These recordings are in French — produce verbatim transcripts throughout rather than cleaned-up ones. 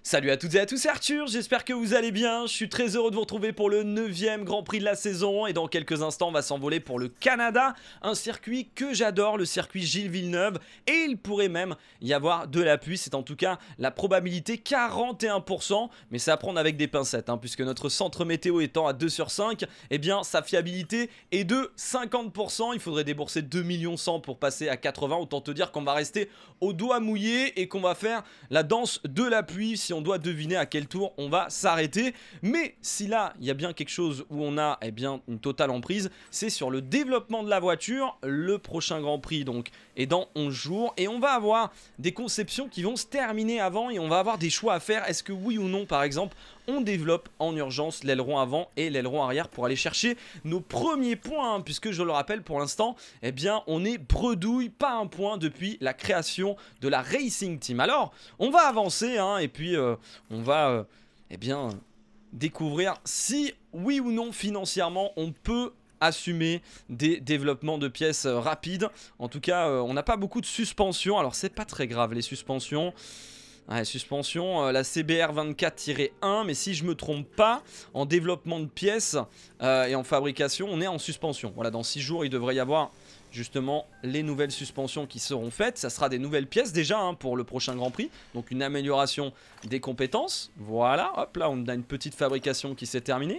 Salut à toutes et à tous, c'est Arthur, j'espère que vous allez bien. Je suis très heureux de vous retrouver pour le neuvième Grand Prix de la saison. Et dans quelques instants, on va s'envoler pour le Canada. Un circuit que j'adore, le circuit Gilles Villeneuve. Et il pourrait même y avoir de la pluie. C'est en tout cas la probabilité quarante et un pour cent. Mais c'est à prendre avec des pincettes, hein, puisque notre centre météo étant à deux sur cinq, eh bien sa fiabilité est de cinquante pour cent. Il faudrait débourser deux millions cent pour passer à quatre-vingts. Autant te dire qu'on va rester au doigt mouillé et qu'on va faire la danse de la pluie si on doit deviner à quel tour on va s'arrêter. Mais si là il y a bien quelque chose où on a eh bien une totale emprise, c'est sur le développement de la voiture. Le prochain Grand Prix donc est dans onze jours et on va avoir des conceptions qui vont se terminer avant et on va avoir des choix à faire. Est-ce que oui ou non, par exemple, on développe en urgence l'aileron avant et l'aileron arrière pour aller chercher nos premiers points, hein, puisque je le rappelle, pour l'instant eh bien on est bredouille, pas un point depuis la création de la Racing Team. Alors on va avancer, hein, et puis euh, on va euh, eh bien découvrir si oui ou non financièrement on peut assumer des développements de pièces euh, rapides. En tout cas euh, on n'a pas beaucoup de suspensions, alors c'est pas très grave les suspensions. Ouais, suspension, euh, la C B R vingt-quatre tiret un, mais si je me trompe pas, en développement de pièces euh, et en fabrication, on est en suspension. Voilà, dans six jours, il devrait y avoir justement les nouvelles suspensions qui seront faites. Ça sera des nouvelles pièces déjà, hein, pour le prochain Grand Prix. Donc une amélioration des compétences. Voilà, hop là, on a une petite fabrication qui s'est terminée.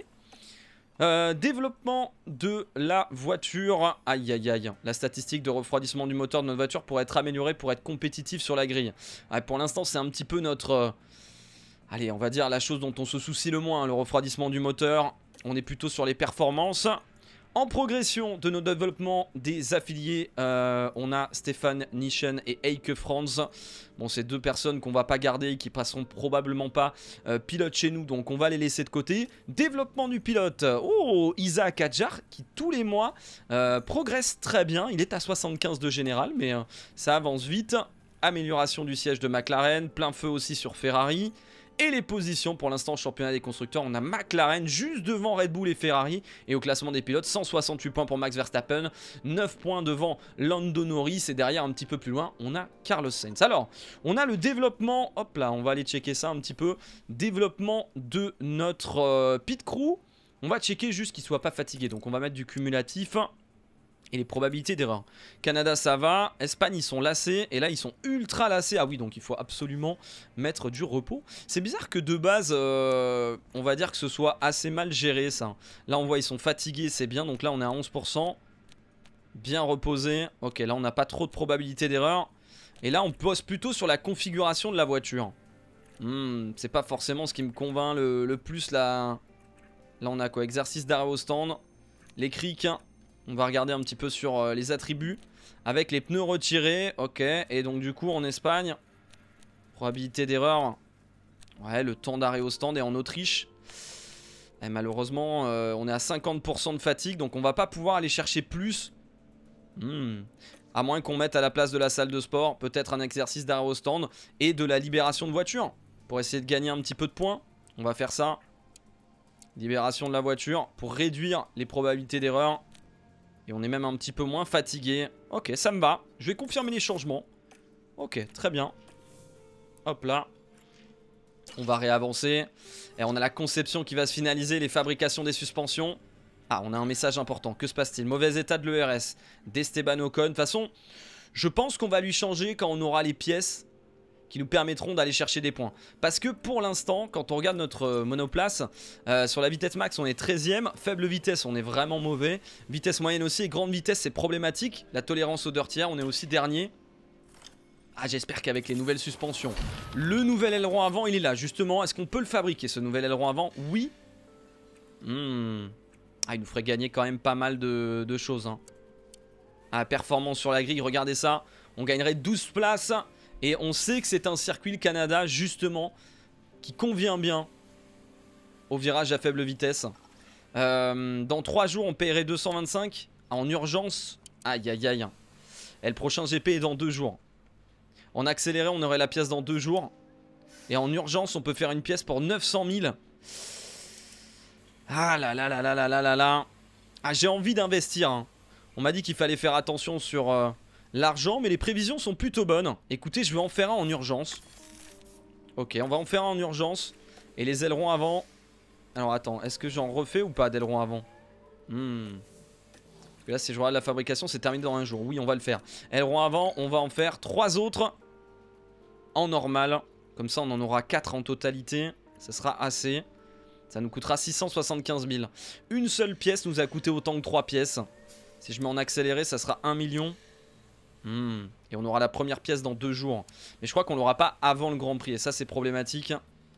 Euh, développement de la voiture. Aïe aïe aïe. La statistique de refroidissement du moteur de notre voiture pourrait être améliorée pour être compétitif sur la grille. Ouais, pour l'instant c'est un petit peu notre euh, allez, on va dire la chose dont on se soucie le moins, hein, le refroidissement du moteur. On est plutôt sur les performances. En progression de nos développements des affiliés, euh, on a Stéphane Nischen et Eike Franz. Bon, c'est deux personnes qu'on va pas garder et qui passeront probablement pas euh, pilote chez nous, donc on va les laisser de côté. Développement du pilote, oh, Isaac Adjar qui tous les mois euh, progresse très bien. Il est à soixante-quinze de général, mais euh, ça avance vite. Amélioration du siège de McLaren, plein feu aussi sur Ferrari. Et les positions pour l'instant championnat des constructeurs, on a McLaren juste devant Red Bull et Ferrari. Et au classement des pilotes, cent soixante-huit points pour Max Verstappen, neuf points devant Lando Norris. Et derrière un petit peu plus loin, on a Carlos Sainz. Alors, on a le développement, hop là, on va aller checker ça un petit peu. Développement de notre euh, pit crew. On va checker juste qu'il ne soit pas fatigué. Donc on va mettre du cumulatif. Et les probabilités d'erreur. Canada ça va, Espagne ils sont lassés et là ils sont ultra lassés. Ah oui, donc il faut absolument mettre du repos. C'est bizarre que de base euh, on va dire que ce soit assez mal géré ça. Là on voit ils sont fatigués, c'est bien, donc là on est à onze pour cent. Bien reposé. Ok, là on n'a pas trop de probabilité d'erreur. Et là on pose plutôt sur la configuration de la voiture. hmm, C'est pas forcément ce qui me convainc le, le plus là. Là on a quoi? Exercice d'arrêt au stand. Les crics. On va regarder un petit peu sur euh, les attributs. Avec les pneus retirés. Ok. Et donc du coup en Espagne, probabilité d'erreur. Ouais, le temps d'arrêt au stand est en Autriche. Et malheureusement euh, on est à cinquante pour cent de fatigue. Donc on va pas pouvoir aller chercher plus. hmm. À moins qu'on mette à la place de la salle de sport peut-être un exercice d'arrêt au stand. Et de la libération de voiture. Pour essayer de gagner un petit peu de points. On va faire ça. Libération de la voiture. Pour réduire les probabilités d'erreur. Et on est même un petit peu moins fatigué. Ok, ça me va. Je vais confirmer les changements. Ok, très bien. Hop là. On va réavancer. Et on a la conception qui va se finaliser. Les fabrications des suspensions. Ah, on a un message important. Que se passe-t-il? Mauvais état de l'E R S d'Esteban Ocon. De toute façon, je pense qu'on va lui changer quand on aura les pièces qui nous permettront d'aller chercher des points. Parce que pour l'instant, quand on regarde notre euh, monoplace, euh, sur la vitesse max, on est treizième. Faible vitesse, on est vraiment mauvais. Vitesse moyenne aussi. Et grande vitesse, c'est problématique. La tolérance aux dirty air, on est aussi dernier. Ah, j'espère qu'avec les nouvelles suspensions, le nouvel aileron avant, il est là. Justement, est-ce qu'on peut le fabriquer, ce nouvel aileron avant? Oui. Hmm. Ah, il nous ferait gagner quand même pas mal de, de choses. Hein. Ah, performance sur la grille, regardez ça. On gagnerait douze places. Et on sait que c'est un circuit, le Canada, justement, qui convient bien au virage à faible vitesse. Euh, dans trois jours, on paierait deux cent vingt-cinq en urgence. Aïe, aïe, aïe. Et le prochain G P est dans deux jours. En accéléré, on aurait la pièce dans deux jours. Et en urgence, on peut faire une pièce pour neuf cent mille. Ah là là là là là là là là. Ah, j'ai envie d'investir. Hein. On m'a dit qu'il fallait faire attention sur... Euh, l'argent, mais les prévisions sont plutôt bonnes. Écoutez, je vais en faire un en urgence. Ok, on va en faire un en urgence. Et les ailerons avant. Alors attends, est-ce que j'en refais ou pas d'ailerons avant? Hmm. Parce que là, si je regarde la fabrication, c'est terminé dans un jour. Oui, on va le faire. Ailerons avant, on va en faire trois autres en normal. Comme ça, on en aura quatre en totalité. Ça sera assez. Ça nous coûtera six cent soixante-quinze mille. Une seule pièce nous a coûté autant que trois pièces. Si je mets en accéléré, ça sera un million. Hmm. Et on aura la première pièce dans deux jours. Mais je crois qu'on l'aura pas avant le Grand Prix. Et ça, c'est problématique.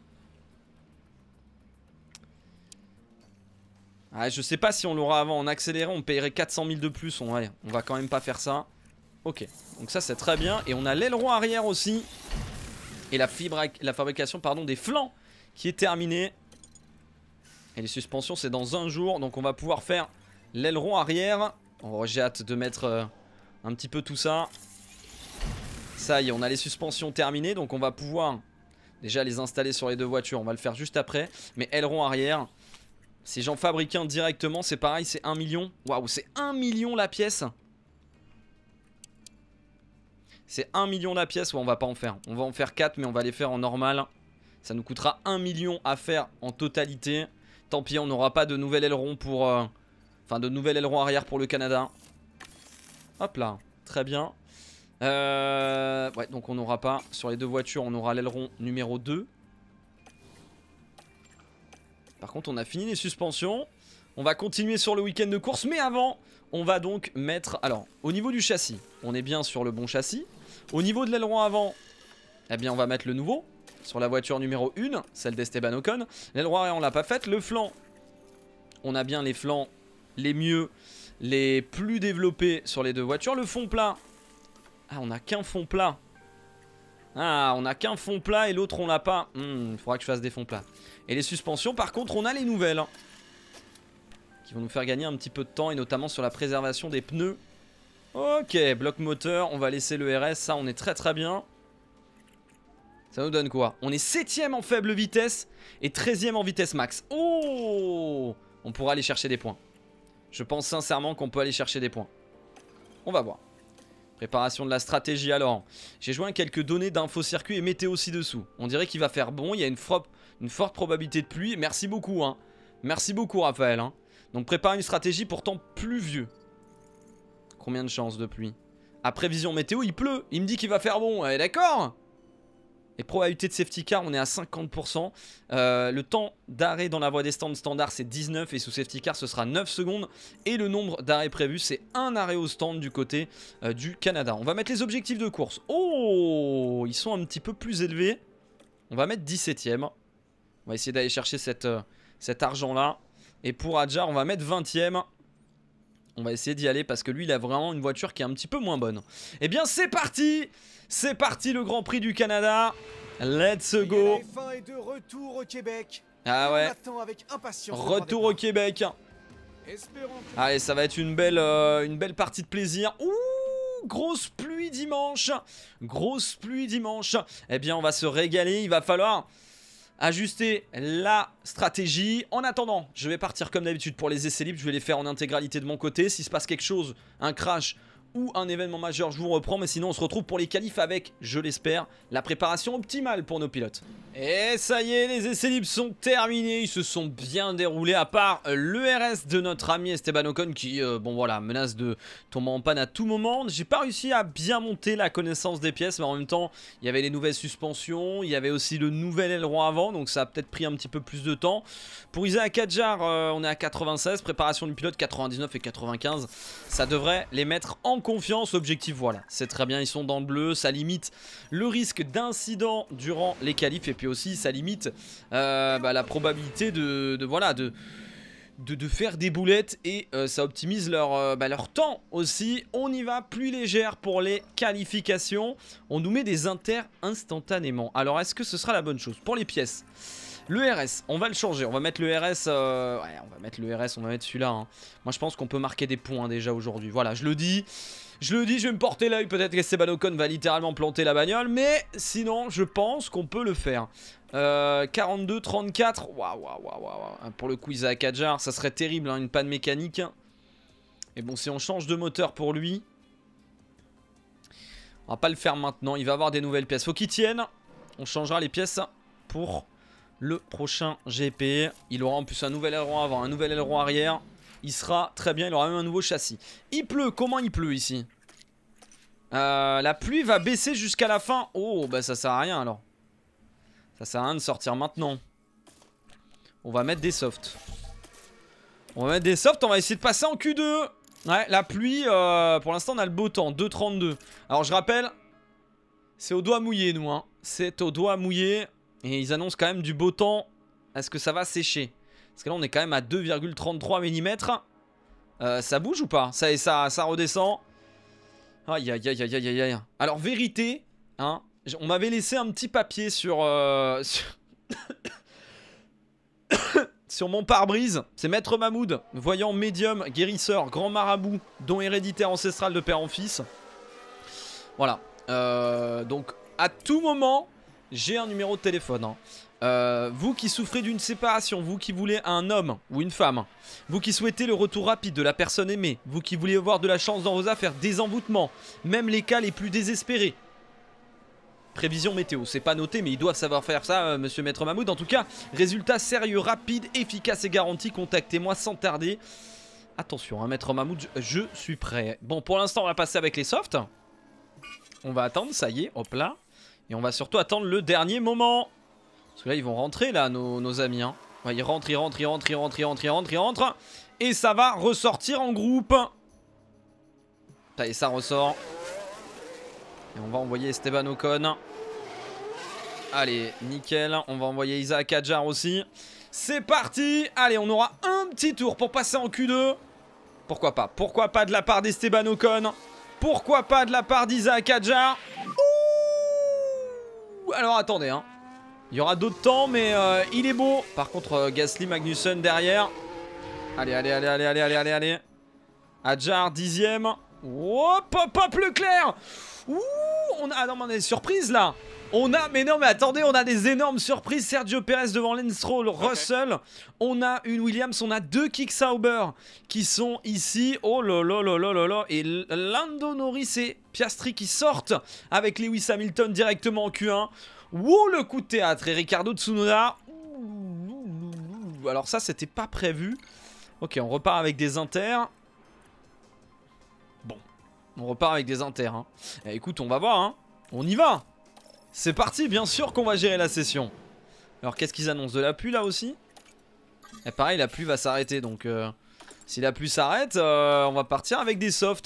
Ah, je sais pas si on l'aura avant. En accéléré, on payerait quatre cent mille de plus. On, ouais, on va quand même pas faire ça. Ok. Donc ça, c'est très bien. Et on a l'aileron arrière aussi. Et la, fibre, la fabrication pardon, des flancs qui est terminée. Et les suspensions, c'est dans un jour. Donc on va pouvoir faire l'aileron arrière. Oh, j'ai hâte de mettre euh, un petit peu tout ça. Ça y est, on a les suspensions terminées. Donc on va pouvoir déjà les installer sur les deux voitures. On va le faire juste après. Mais aileron arrière, si j'en fabrique un directement, c'est pareil, c'est un million. Waouh, c'est un million la pièce. C'est un million la pièce. Ouais, on va pas en faire. On va en faire quatre, mais on va les faire en normal. Ça nous coûtera un million à faire en totalité. Tant pis, on n'aura pas de nouvel aileron pour... Euh, enfin, de nouvel aileron arrière pour le Canada. Hop là, très bien. Euh, ouais, donc on n'aura pas... Sur les deux voitures, on aura l'aileron numéro deux. Par contre, on a fini les suspensions. On va continuer sur le week-end de course. Mais avant, on va donc mettre... Alors, au niveau du châssis, on est bien sur le bon châssis. Au niveau de l'aileron avant, eh bien, on va mettre le nouveau. Sur la voiture numéro un, celle d'Esteban Ocon. L'aileron arrière, on l'a pas faite. Le flanc, on a bien les flancs les mieux, les plus développés sur les deux voitures. Le fond plat, ah, on a qu'un fond plat. Ah, on a qu'un fond plat et l'autre, on l'a pas. Il hmm, faudra que je fasse des fonds plats. Et les suspensions, par contre, on a les nouvelles. Qui vont nous faire gagner un petit peu de temps et notamment sur la préservation des pneus. Ok, bloc moteur, on va laisser le R S. Ça, on est très très bien. Ça nous donne quoi? On est septième en faible vitesse et treizième en vitesse max. Oh! On pourra aller chercher des points. Je pense sincèrement qu'on peut aller chercher des points. On va voir. Préparation de la stratégie alors. J'ai joint quelques données d'info circuit et météo ci-dessous. On dirait qu'il va faire bon. Il y a une, une forte probabilité de pluie. Merci beaucoup. Hein. Merci beaucoup Raphaël. Hein. Donc prépare une stratégie pour temps pluvieux. Combien de chances de pluie? À prévision météo, il pleut. Il me dit qu'il va faire bon. Eh, d'accord. Et probabilité de safety car, on est à cinquante pour cent. Euh, le temps d'arrêt dans la voie des stands standard, c'est dix-neuf. Et sous safety car, ce sera neuf secondes. Et le nombre d'arrêts prévus, c'est un arrêt au stand du côté euh, du Canada. On va mettre les objectifs de course. Oh, ils sont un petit peu plus élevés. On va mettre dix-septième. On va essayer d'aller chercher cette, euh, cet argent-là. Et pour Adjar, on va mettre vingtième. On va essayer d'y aller parce que lui, il a vraiment une voiture qui est un petit peu moins bonne. Eh bien, c'est parti! C'est parti, le Grand Prix du Canada. Let's go! La F un est de retour au Québec. Ah ouais. On attend avec impatience. Retour au Québec. Allez, ça va être une belle, euh, une belle partie de plaisir. Ouh, grosse pluie dimanche. Grosse pluie dimanche. Eh bien, on va se régaler. Il va falloir ajuster la stratégie. En attendant, je vais partir comme d'habitude pour les essais libres. Je vais les faire en intégralité de mon côté. S'il se passe quelque chose, un crash ou un événement majeur, je vous reprends. Mais sinon, on se retrouve pour les qualifs avec, je l'espère, la préparation optimale pour nos pilotes. Et ça y est, les essais libres sont terminés. Ils se sont bien déroulés, à part le R S de notre ami Esteban Ocon qui, euh, bon voilà, menace de tomber en panne à tout moment. J'ai pas réussi à bien monter la connaissance des pièces, mais en même temps, il y avait les nouvelles suspensions. Il y avait aussi le nouvel aileron avant, donc ça a peut-être pris un petit peu plus de temps. Pour Isaac Adjar, euh, on est à quatre-vingt-seize. Préparation du pilote, quatre-vingt-dix-neuf et quatre-vingt-quinze. Ça devrait les mettre en confiance. Objectif, voilà, c'est très bien, ils sont dans le bleu. Ça limite le risque d'incident durant les qualifs et puis aussi ça limite euh, bah, la probabilité de, de voilà de, de, de faire des boulettes et euh, ça optimise leur, euh, bah, leur temps aussi. On y va plus légère pour les qualifications. On nous met des inters instantanément. Alors est-ce que ce sera la bonne chose pour les pièces? Le R S, on va le changer, on va mettre le R S, euh, ouais, on va mettre le R S, on va mettre celui-là. Hein. Moi je pense qu'on peut marquer des points déjà aujourd'hui. Voilà, je le dis, je le dis, je vais me porter l'œil. Peut-être qu'Esteban Ocon va littéralement planter la bagnole, mais sinon je pense qu'on peut le faire. Euh, quarante-deux trente-quatre, waouh, waouh, waouh, waouh. Pour le coup, Isaac Adjar, ça serait terrible, hein, une panne mécanique. Et bon, si on change de moteur pour lui, on va pas le faire maintenant. Il va avoir des nouvelles pièces, faut qu'il tienne. On changera les pièces pour le prochain G P. Il aura en plus un nouvel aileron avant, un nouvel aileron arrière. Il sera très bien, il aura même un nouveau châssis. Il pleut, comment il pleut ici? euh, La pluie va baisser jusqu'à la fin. Oh, bah ça sert à rien alors. Ça sert à rien de sortir maintenant. On va mettre des softs. On va mettre des softs, on va essayer de passer en Q deux. Ouais, la pluie, euh, pour l'instant on a le beau temps, deux trente-deux. Alors je rappelle, c'est au doigt mouillé nous, hein. C'est au doigt mouillé. Et ils annoncent quand même du beau temps. Est-ce que ça va sécher? Parce que là on est quand même à deux virgule trente-trois millimètres. euh, Ça bouge ou pas? Ça, ça, ça redescend. Aïe aïe aïe aïe aïe aïe. Alors vérité, hein, on m'avait laissé un petit papier sur... Euh, sur... sur mon pare-brise. C'est Maître Mahmoud, voyant médium, guérisseur, grand marabout, don héréditaire ancestral de père en fils. Voilà. Euh, donc à tout moment, j'ai un numéro de téléphone. Hein. Euh, vous qui souffrez d'une séparation, vous qui voulez un homme ou une femme, vous qui souhaitez le retour rapide de la personne aimée, vous qui voulez avoir de la chance dans vos affaires, des envoûtements, même les cas les plus désespérés. Prévision météo, c'est pas noté mais ils doivent savoir faire ça, euh, monsieur Maître Mahmoud. En tout cas, résultat sérieux, rapide, efficace et garanti. Contactez-moi sans tarder. Attention, hein, Maître Mahmoud, je, je suis prêt. Bon, pour l'instant, on va passer avec les softs. On va attendre, ça y est, hop là. Et on va surtout attendre le dernier moment. Parce que là, ils vont rentrer, là, nos, nos amis. Hein. Ouais, ils rentrent, ils rentrent, ils rentrent, ils rentrent, ils rentrent, ils rentrent, ils rentrent. Et ça va ressortir en groupe. Ça y est, ça ressort. Et on va envoyer Esteban Ocon. Allez, nickel. On va envoyer Isaac Hadjar aussi. C'est parti. Allez, on aura un petit tour pour passer en Q deux. Pourquoi pas? Pourquoi pas de la part d'Esteban Ocon? Pourquoi pas de la part d'Isaac Hadjar? Ouh. Alors attendez, hein. Il y aura d'autres temps, mais euh, il est beau. Par contre, euh, Gasly, Magnussen derrière. Allez, allez, allez, allez, allez, allez, allez, allez. Hadjar, dixième. Hop, hop, hop, Leclerc. Ouh, on a... Ah non, mais on a des surprises, là. On a... Mais non, mais attendez, on a des énormes surprises. Sergio Perez devant Lance Stroll, okay. Russell. On a une Williams, on a deux Kick-Sauber qui sont ici. Oh là là là là là là. Et Lando Norris et Piastri qui sortent avec Lewis Hamilton directement en Q un. Wouh, le coup de théâtre. Et Ricardo Tsunoda. Alors ça, c'était pas prévu. Ok, on repart avec des inters. Bon, on repart avec des inters. Hein. Eh, écoute, on va voir. Hein. On y va. C'est parti, bien sûr qu'on va gérer la session. Alors, qu'est-ce qu'ils annoncent? De la pluie, là, aussi? Et pareil, la pluie va s'arrêter. Donc, euh, si la pluie s'arrête, euh, on va partir avec des softs.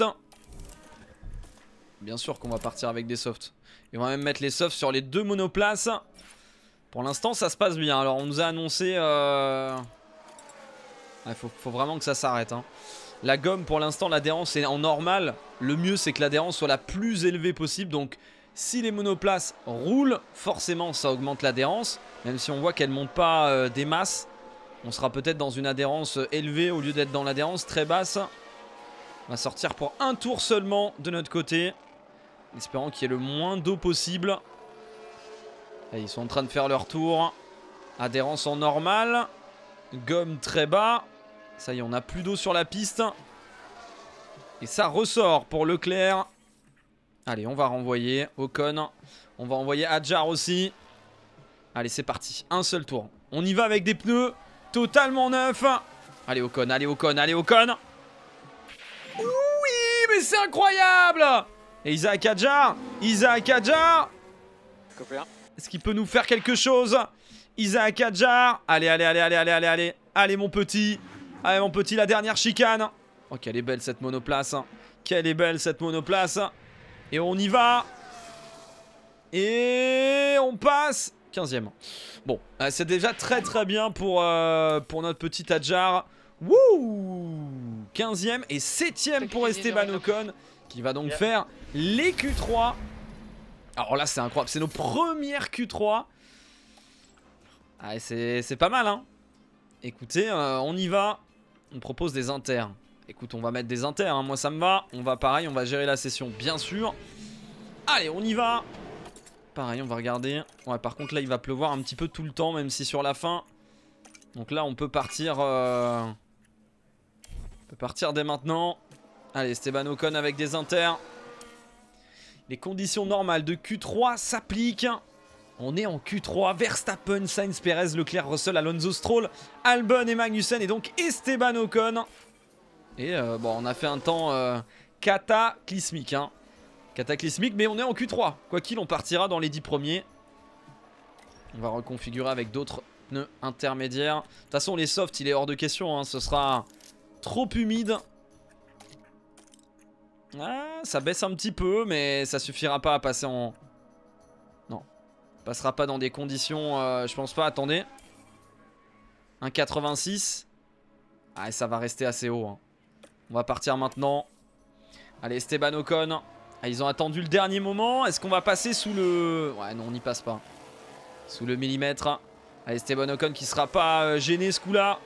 Bien sûr qu'on va partir avec des softs. Et on va même mettre les softs sur les deux monoplaces. Pour l'instant, ça se passe bien. Alors, on nous a annoncé... Il euh... ouais, faut, faut vraiment que ça s'arrête. Hein. La gomme, pour l'instant, l'adhérence est en normal. Le mieux, c'est que l'adhérence soit la plus élevée possible. Donc, si les monoplaces roulent, forcément, ça augmente l'adhérence. Même si on voit qu'elle ne monte pas euh, des masses. On sera peut-être dans une adhérence élevée au lieu d'être dans l'adhérence très basse. On va sortir pour un tour seulement de notre côté. Espérant qu'il y ait le moins d'eau possible. Et ils sont en train de faire leur tour. Adhérence en normal. Gomme très bas. Ça y est, on n'a plus d'eau sur la piste. Et ça ressort pour Leclerc. Allez, on va renvoyer Ocon. On va envoyer Hadjar aussi. Allez, c'est parti. Un seul tour. On y va avec des pneus totalement neufs. Allez, Ocon, allez, Ocon, allez, Ocon. Oui, mais c'est incroyable. Et Isaac Hadjar. Isaac Hadjar. Est-ce qu'il peut nous faire quelque chose? Isaac Hadjar. Allez, allez, allez, allez, allez, allez, allez. Allez, mon petit. Allez, mon petit, la dernière chicane. Oh, quelle est belle cette monoplace. Quelle est belle cette monoplace. Et on y va. Et on passe. quinzième. Bon, euh, c'est déjà très très bien pour, euh, pour notre petit Hadjar. Wouh, quinzième et septième pour Esteban Ocon. Qui va donc yeah. faire les Q trois. Alors là, c'est incroyable. C'est nos premières Q trois. Ah, c'est pas mal, hein. Écoutez, euh, on y va. On propose des inters. Écoute, on va mettre des inters, hein. Moi ça me va. On va pareil, on va gérer la session, bien sûr. Allez, on y va. Pareil, on va regarder. Ouais, par contre là, il va pleuvoir un petit peu tout le temps, même si sur la fin. Donc là, on peut partir... Euh... On peut partir dès maintenant. Allez, Esteban Ocon avec des inters. Les conditions normales de Q trois s'appliquent. On est en Q trois, Verstappen, Sainz, Perez, Leclerc, Russell, Alonso, Stroll, Albon et Magnussen et donc Esteban Ocon. Et euh, bon, on a fait un temps euh, cataclysmique, hein. Cataclysmique, mais on est en Q trois. Quoi qu'il, on partira dans les dix premiers. On va reconfigurer avec d'autres pneus intermédiaires. De toute façon, les softs, il est hors de question, hein. Ce sera trop humide. Ah, ça baisse un petit peu, mais ça suffira pas à passer en... Non. On passera pas dans des conditions... Euh, je pense pas, attendez. un quatre-vingt-six. Ah, ça va rester assez haut, hein. On va partir maintenant. Allez, Esteban Ocon. Ah, ils ont attendu le dernier moment. Est-ce qu'on va passer sous le... Ouais, non, on n'y passe pas. Sous le millimètre. Allez, Esteban Ocon qui sera pas euh, gêné ce coup-là.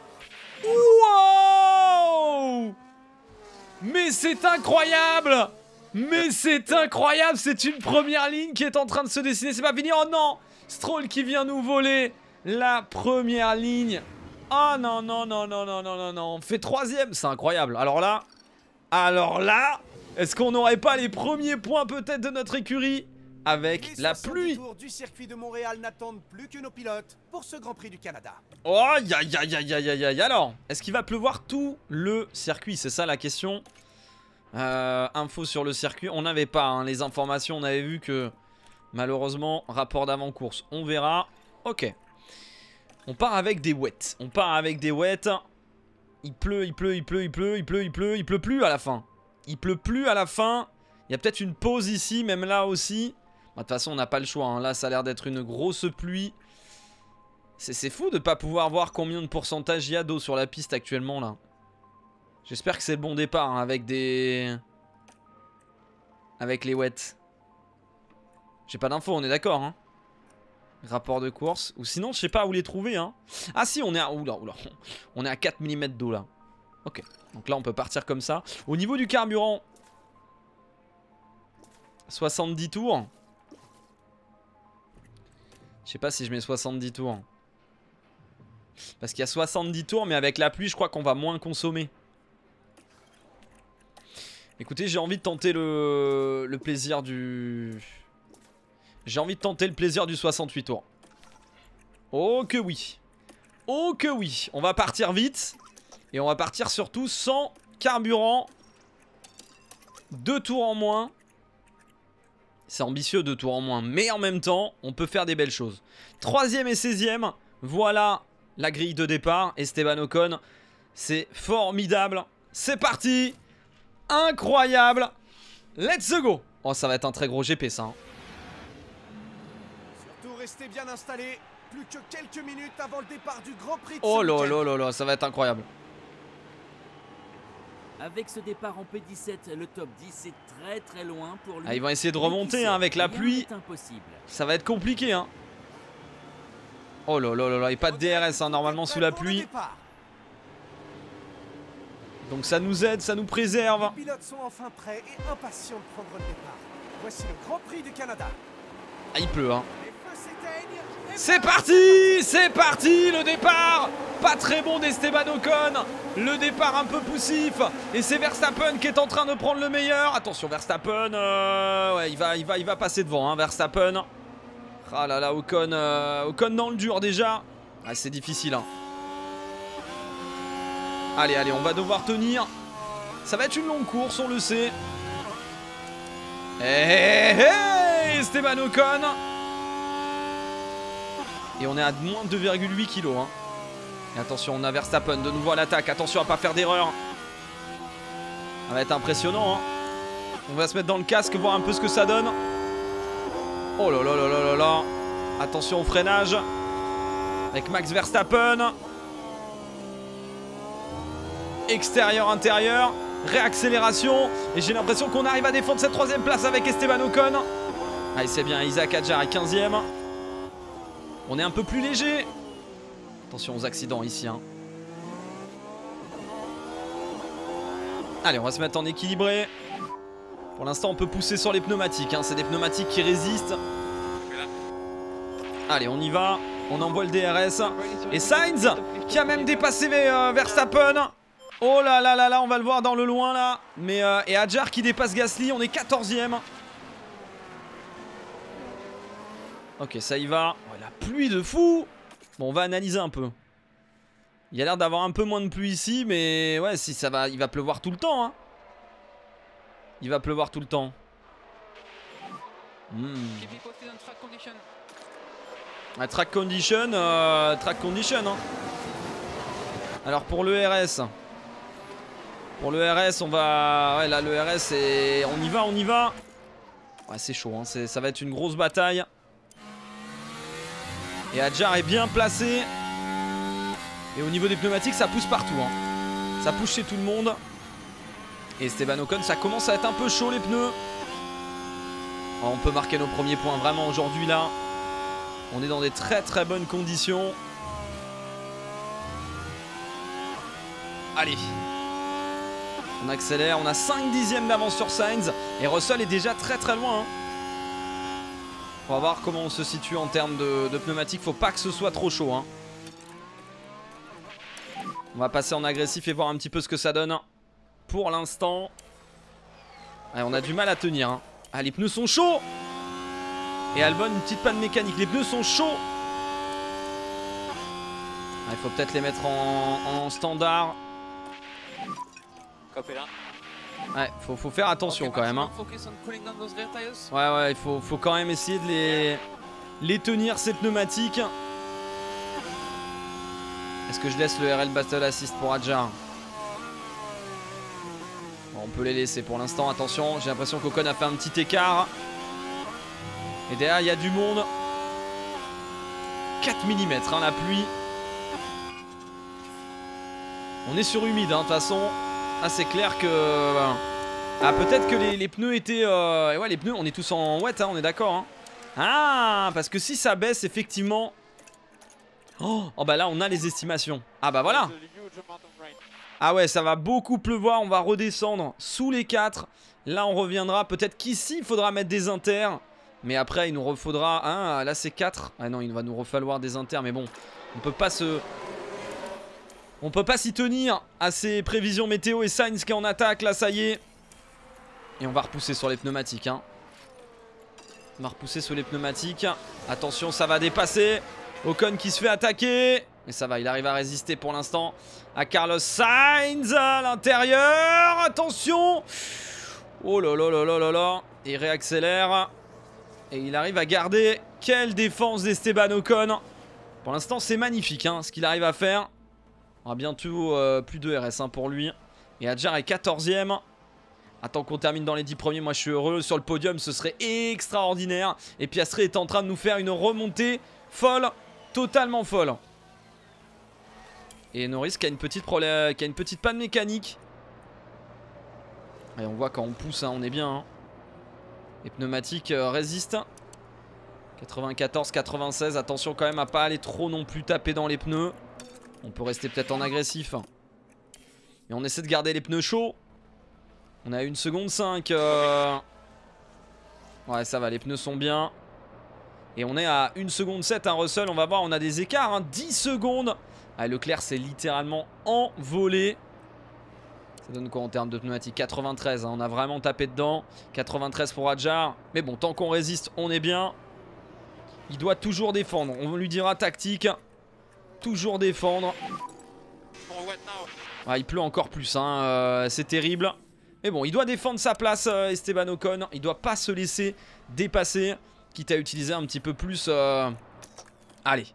Wow! Mais c'est incroyable! Mais c'est incroyable! C'est une première ligne qui est en train de se dessiner. C'est pas fini. Oh non! Stroll qui vient nous voler la première ligne. Oh non, non, non, non, non, non, non, non. On fait troisième. C'est incroyable. Alors là... Alors là... Est-ce qu'on n'aurait pas les premiers points peut-être de notre écurie avec la pluie? Les tours du circuit de Montréal n'attendent plus que nos pilotes pour ce Grand Prix du Canada. Oh, aïe, aïe, aïe, aïe, aïe, aïe. Alors, est-ce qu'il va pleuvoir tout le circuit? C'est ça la question. Euh, info sur le circuit. On n'avait pas hein, les informations. On avait vu que, malheureusement, rapport d'avant-course. On verra. Ok. On part avec des wets. On part avec des wets. Il pleut, il pleut, il pleut, il pleut, il pleut, il pleut, il pleut plus à la fin. Il pleut plus à la fin. Il y a peut-être une pause ici, même là aussi. De toute façon, on n'a pas le choix. Hein. Là, ça a l'air d'être une grosse pluie. C'est fou de ne pas pouvoir voir combien de pourcentage il y a d'eau sur la piste actuellement, là. J'espère que c'est le bon départ, hein, avec des... Avec les wets. J'ai pas d'infos, on est d'accord, hein. Rapport de course. Ou sinon, je sais pas où les trouver, hein. Ah si, on est à... Oula, oula. On est à quatre millimètres d'eau, là. Ok. Donc là, on peut partir comme ça. Au niveau du carburant... soixante-dix tours. Je sais pas si je mets soixante-dix tours. Parce qu'il y a soixante-dix tours, mais avec la pluie, je crois qu'on va moins consommer. Écoutez, j'ai envie de tenter le, le plaisir du... J'ai envie de tenter le plaisir du soixante-huit tours. Oh que oui. Oh que oui. On va partir vite. Et on va partir surtout sans carburant. Deux tours en moins. C'est ambitieux, deux tours en moins. Mais en même temps, on peut faire des belles choses. Troisième et seizième. Voilà la grille de départ. Esteban Ocon. C'est formidable. C'est parti. Incroyable. Let's go. Oh, ça va être un très gros G P, ça. Hein. Surtout restez bien installés. Plus que quelques minutes avant le départ du Grand Prix de Oh ce là week-end. là là là, ça va être incroyable. Avec ce départ en P dix-sept, le top dix est très très loin pour lui. Ah, ils vont essayer de remonter hein, avec la pluie. Ça va être compliqué. Hein. Oh là là là là, et pas de D R S hein, normalement sous la pluie. Donc ça nous aide, ça nous préserve. Les pilotes sont enfin prêts et impatients de prendre le départ. Voici le Grand Prix du Canada. Ah, il pleut hein. Les feux s'éteignent. C'est parti, c'est parti, le départ. Pas très bon d'Esteban Ocon. Le départ un peu poussif. Et c'est Verstappen qui est en train de prendre le meilleur. Attention Verstappen, euh, ouais, il va, il va, il va passer devant hein, Verstappen. Ah là là, Ocon, euh, Ocon dans le dur déjà. Ah, c'est difficile hein. Allez, allez, on va devoir tenir. Ça va être une longue course, on le sait. Hey, hey, Esteban Ocon. Et on est à moins deux virgule huit kilos. Hein. Et attention, on a Verstappen de nouveau à l'attaque. Attention à pas faire d'erreur. Ça va être impressionnant. Hein. On va se mettre dans le casque, voir un peu ce que ça donne. Oh là là là là là là. Attention au freinage. Avec Max Verstappen. Extérieur, intérieur. Réaccélération. Et j'ai l'impression qu'on arrive à défendre cette troisième place avec Esteban Ocon. Allez, c'est bien. Isaac Hadjar est quinzième. On est un peu plus léger. Attention aux accidents ici. Hein. Allez, on va se mettre en équilibré. Pour l'instant, on peut pousser sur les pneumatiques. Hein. C'est des pneumatiques qui résistent. Allez, on y va. On envoie le D R S. Et Sainz, qui a même dépassé euh, Verstappen. Oh là là là là, on va le voir dans le loin là. Mais euh, et Hadjar qui dépasse Gasly. On est quatorzième. Ok, ça y va. Oh, la pluie de fou. Bon, on va analyser un peu. Il y a l'air d'avoir un peu moins de pluie ici, mais ouais, si ça va, il va pleuvoir tout le temps. Hein. Il va pleuvoir tout le temps. Hmm. Ouais, track condition, euh, track condition. Hein. Alors pour le R S, pour le R S, on va, ouais là le R S, et on y va, on y va. Ouais, c'est chaud, hein. Ça va être une grosse bataille. Et Hadjar est bien placé. Et au niveau des pneumatiques, ça pousse partout. Hein. Ça pousse chez tout le monde. Et Esteban Ocon, ça commence à être un peu chaud les pneus. Oh, on peut marquer nos premiers points vraiment aujourd'hui là. On est dans des très très bonnes conditions. Allez. On accélère, on a cinq dixièmes d'avance sur Sainz. Et Russell est déjà très très loin. Hein. On va voir comment on se situe en termes de, de pneumatiques. Faut pas que ce soit trop chaud. Hein. On va passer en agressif et voir un petit peu ce que ça donne. Pour l'instant, on a du mal à tenir. Hein. Ah, les pneus sont chauds. Et Albon, une petite panne mécanique. Les pneus sont chauds. Ah, il faut peut-être les mettre en, en standard. Ouais, faut, faut faire attention quand même. Hein. Ouais, ouais, il faut, faut quand même essayer de les, les tenir, ces pneumatiques. Est-ce que je laisse le R L Battle Assist pour Hadjar? Bon, on peut les laisser pour l'instant. Attention, j'ai l'impression qu'Ocon a fait un petit écart. Et derrière, il y a du monde. quatre millimètres, hein, la pluie. On est sur humide, hein, de toute façon. Ah, c'est clair que... Ah, peut-être que les, les pneus étaient... Euh... Ouais, les pneus, on est tous en wet, hein, on est d'accord. Hein. Ah, parce que si ça baisse, effectivement... Oh, oh, bah là, on a les estimations. Ah, bah voilà. Ah ouais, ça va beaucoup pleuvoir. On va redescendre sous les quatre. Là, on reviendra. Peut-être qu'ici, il faudra mettre des inters. Mais après, il nous refaudra... Hein, là, c'est quatre. Ah non, il va nous refalloir des inters. Mais bon, on peut pas se... On peut pas s'y tenir à ces prévisions météo. Et Sainz qui est en attaque, là ça y est. Et on va repousser sur les pneumatiques. Hein. On va repousser sur les pneumatiques. Attention, ça va dépasser. Ocon qui se fait attaquer. Mais ça va, il arrive à résister pour l'instant à Carlos Sainz à l'intérieur. Attention. Oh là là là là là là. Il réaccélère. Et il arrive à garder. Quelle défense d'Esteban Ocon. Pour l'instant, c'est magnifique hein, ce qu'il arrive à faire. On aura bientôt euh, plus de R S hein, pour lui. Et Hadjar est quatorzième. Attends qu'on termine dans les dix premiers. Moi je suis heureux. Sur le podium ce serait extraordinaire. Et Piastri est en train de nous faire une remontée folle. Totalement folle. Et Norris qui a une petite, problème, qui a une petite panne mécanique. Et on voit quand on pousse hein, on est bien. Hein. Les pneumatiques euh, résistent. quatre-vingt-quatorze quatre-vingt-seize. Attention quand même à pas aller trop non plus taper dans les pneus. On peut rester peut-être en agressif. Et on essaie de garder les pneus chauds. On a une seconde cinq. Euh... Ouais, ça va, les pneus sont bien. Et on est à une seconde sept. Hein, Russell, on va voir, on a des écarts. Hein, dix secondes. Ah, Leclerc s'est littéralement envolé. Ça donne quoi en termes de pneumatique? quatre-vingt-treize. Hein, on a vraiment tapé dedans. quatre-vingt-treize pour Hadjar. Mais bon, tant qu'on résiste, on est bien. Il doit toujours défendre. On lui dira tactique. Toujours défendre. Ah, il pleut encore plus, hein. euh, c'est terrible. Mais bon, il doit défendre sa place, euh, Esteban Ocon. Il doit pas se laisser dépasser. Quitte à utiliser un petit peu plus... Euh... Allez.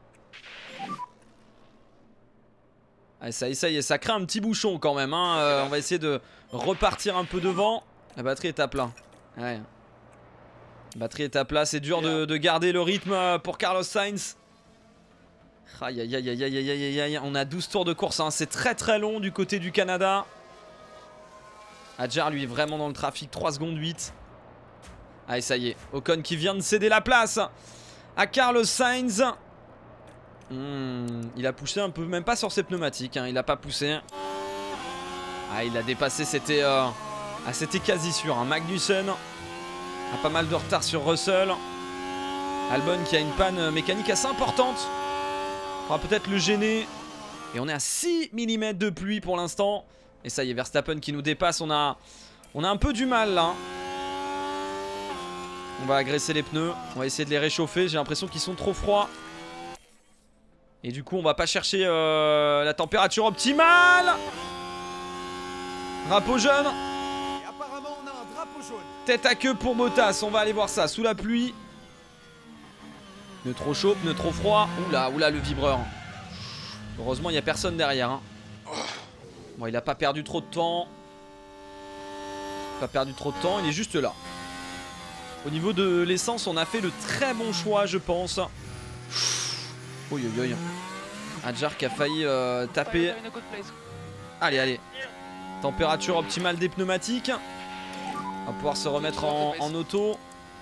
Allez, ça essaye, ça crée un petit bouchon quand même. Hein. Euh, on va essayer de repartir un peu devant. La batterie est à plat. Ouais. La batterie est à plat. C'est dur de, de garder le rythme pour Carlos Sainz. Aïe aïe aïe aïe aïe aïe aïe aïe. On a douze tours de course hein. C'est très très long du côté du Canada. Hadjar lui est vraiment dans le trafic. trois secondes huit. Allez ça y est, Ocon qui vient de céder la place à Carlos Sainz. hmm, Il a poussé un peu, même pas sur ses pneumatiques hein. Il a pas poussé. Ah il a dépassé, c'était euh... ah, c'était quasi sûr hein. Magnussen a pas mal de retard sur Russell. Albon qui a une panne mécanique assez importante. On va peut-être le gêner. Et on est à six millimètres de pluie pour l'instant. Et ça y est, Verstappen qui nous dépasse. On a, on a un peu du mal là. On va agresser les pneus. On va essayer de les réchauffer. J'ai l'impression qu'ils sont trop froids. Et du coup, on va pas chercher euh, la température optimale. Drapeau jaune. Et apparemment, on a un drapeau jaune. Tête à queue pour Bottas. On va aller voir ça. Sous la pluie. Pneu trop chaud, pneu trop froid. Oula, oula, le vibreur. Heureusement, il n'y a personne derrière. Hein. Bon, il a pas perdu trop de temps. Pas perdu trop de temps. Il est juste là. Au niveau de l'essence, on a fait le très bon choix, je pense. Oui, oui, oui. Adjar qui a failli euh, taper. Allez, allez. Température optimale des pneumatiques. On va pouvoir se remettre en, en auto.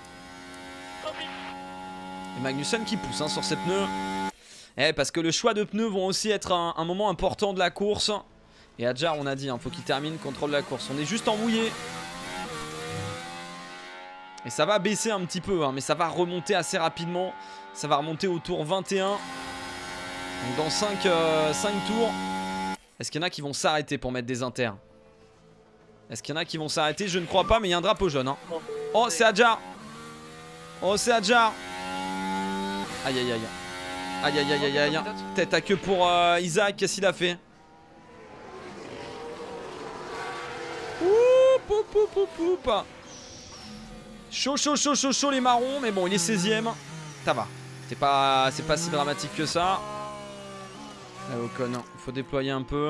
Et Magnussen qui pousse hein, sur ses pneus. Eh, parce que le choix de pneus vont aussi être un, un moment important de la course. Et Adjar, on a dit, hein, faut qu'il termine contrôle de la course. On est juste en mouillé. Et ça va baisser un petit peu, hein, mais ça va remonter assez rapidement. Ça va remonter au tour vingt et un. Donc dans cinq, euh, cinq tours. Est-ce qu'il y en a qui vont s'arrêter pour mettre des inters? Est-ce qu'il y en a qui vont s'arrêter? Je ne crois pas, mais il y a un drapeau jaune. Hein. Oh, c'est Adjar. Oh, c'est Adjar. Aïe, aïe, aïe. Aïe, aïe, aïe, aïe, aïe. Tête à queue pour euh, Isaac. Qu'est-ce qu'il a fait? Oup, oup, oup, oup, oup. Chaud, chaud, chaud, chaud, chaud les marrons. Mais bon, il est seizième. Ça va. C'est pas, c'est pas si dramatique que ça. Là, Ocon, il faut déployer un peu.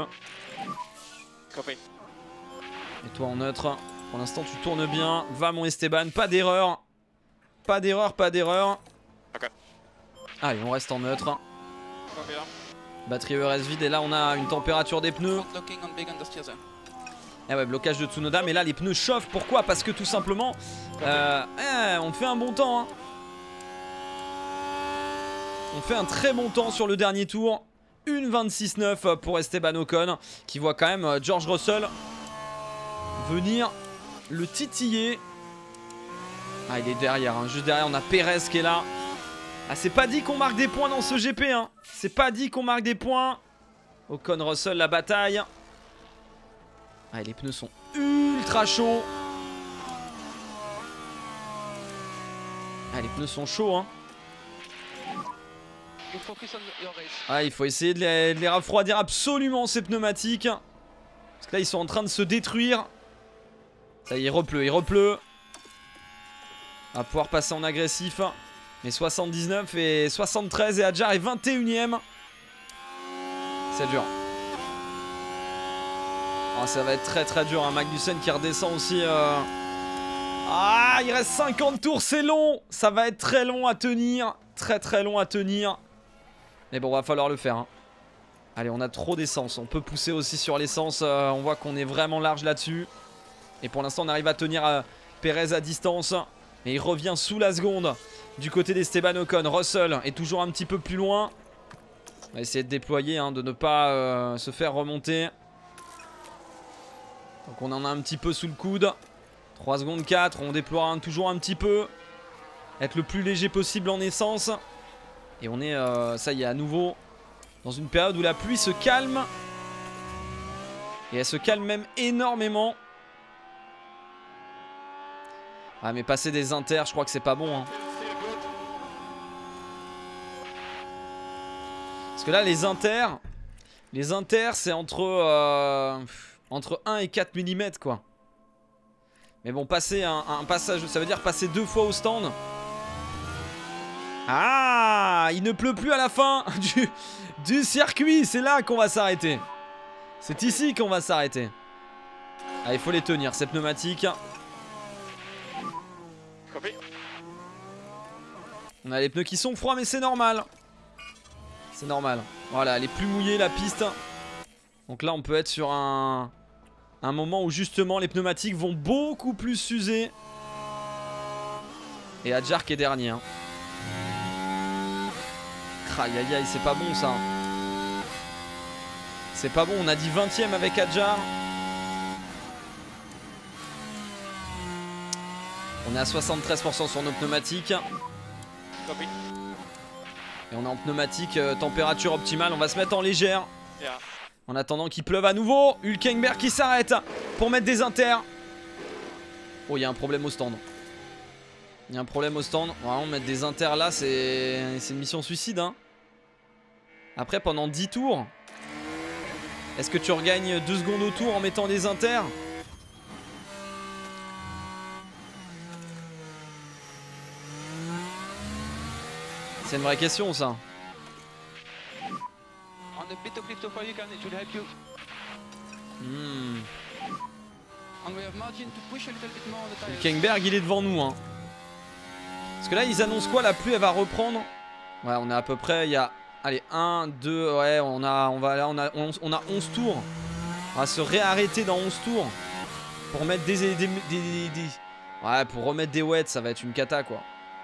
Et toi en neutre. Pour l'instant, tu tournes bien. Va, mon Esteban. Pas d'erreur. Pas d'erreur, pas d'erreur. Okay. Allez, on reste en neutre. Batterie E R S vide. Et là, on a une température des pneus. Eh ouais, blocage de Tsunoda. Mais là, les pneus chauffent. Pourquoi? Parce que tout simplement, euh, eh, on fait un bon temps. Hein. On fait un très bon temps sur le dernier tour. une vingt-six neuf pour Esteban Ocon. Qui voit quand même George Russell venir le titiller. Ah, il est derrière. Hein. Juste derrière, on a Perez qui est là. Ah, c'est pas dit qu'on marque des points dans ce G P. Hein. C'est pas dit qu'on marque des points. Ocon, Russell, la bataille. Ah, les pneus sont ultra chauds. Ah, les pneus sont chauds. Hein. Ah, il faut essayer de les, de les refroidir absolument ces pneumatiques. Parce que là, ils sont en train de se détruire. Ça y est, il repleut, il repleut. On va pouvoir passer en agressif. Mais soixante-dix-neuf et soixante-treize et Adjar est vingt et unième. C'est dur. Oh, ça va être très très dur. Hein. Magnussen qui redescend aussi. Euh... Ah, il reste cinquante tours, c'est long. Ça va être très long à tenir. Très très long à tenir. Mais bon, va falloir le faire. Hein. Allez, on a trop d'essence. On peut pousser aussi sur l'essence. Euh, on voit qu'on est vraiment large là-dessus. Et pour l'instant, on arrive à tenir euh, Perez à distance. Mais il revient sous la seconde du côté d'Esteban Ocon. Russell est toujours un petit peu plus loin. On va essayer de déployer, hein, de ne pas euh, se faire remonter. Donc on en a un petit peu sous le coude. trois secondes quatre. On déploie hein, toujours un petit peu. Être le plus léger possible en essence. Et on est, euh, ça y est, à nouveau dans une période où la pluie se calme. Et elle se calme même énormément. Ah mais passer des inters, je crois que c'est pas bon. Hein. Parce que là, les inters, les inters, c'est entre, euh, entre un et quatre millimètres, quoi. Mais bon, passer un, un passage, ça veut dire passer deux fois au stand. Ah, il ne pleut plus à la fin du, du circuit. C'est là qu'on va s'arrêter. C'est ici qu'on va s'arrêter. Ah, il faut les tenir, ces pneumatiques. On a les pneus qui sont froids, mais c'est normal. C'est normal. Voilà, elle est plus mouillée la piste. Donc là, on peut être sur un, un moment où justement les pneumatiques vont beaucoup plus s'user. Et Adjar qui est dernier. Hein. Aïe aïe aïe, c'est pas bon ça. C'est pas bon, on a dit vingtième avec Adjar. On est à soixante-treize pour cent sur nos pneumatiques. Et on est en pneumatique, euh, température optimale. On va se mettre en légère. En attendant qu'il pleuve à nouveau. Hülkenberg qui s'arrête pour mettre des inters. Oh, il y a un problème au stand. Il y a un problème au stand. Vraiment, mettre des inters là, c'est une mission suicide. Hein. Après, pendant dix tours, est-ce que tu regagnes deux secondes au tour en mettant des inters? C'est une vraie question, ça. Hmm. Hülkenberg, il est devant nous. Hein. Parce que là, ils annoncent quoi? La pluie, elle va reprendre. Ouais, on est à peu près. Il y a. Allez, un, deux. Ouais, on a. On va là, on a, on a onze tours. On va se réarrêter dans onze tours. Pour mettre des. des, des, des, des... Ouais, pour remettre des wets, ça va être une cata, quoi.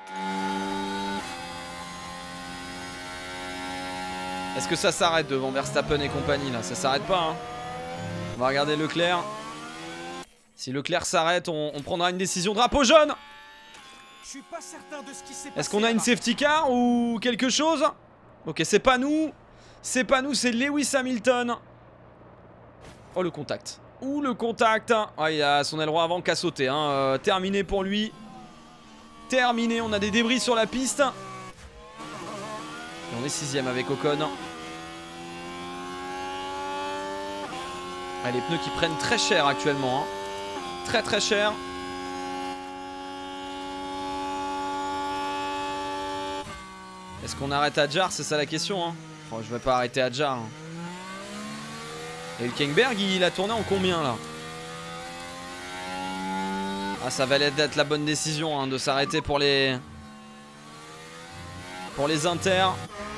Est-ce que ça s'arrête devant Verstappen et compagnie là? Ça s'arrête pas hein. On va regarder Leclerc. Si Leclerc s'arrête, on, on prendra une décision. Drapeau jaune. Je suis pas certain de ce qui s'est passé. Est-ce qu'on a une safety car ou quelque chose? Ok, c'est pas nous. C'est pas nous, c'est Lewis Hamilton. Oh le contact. Ouh le contact. Oh, il a son aileron avant qui a sauté hein. euh, Terminé pour lui. Terminé, on a des débris sur la piste. Et on est sixième avec Ocon. Ah, les pneus qui prennent très cher actuellement. Hein. Très très cher. Est-ce qu'on arrête Adjar? C'est ça la question. Hein. Oh, je vais pas arrêter Adjar. Hein. Et Hülkenberg, il a tourné en combien là? Ah, ça va être la bonne décision hein, de s'arrêter pour les... Pour les inters.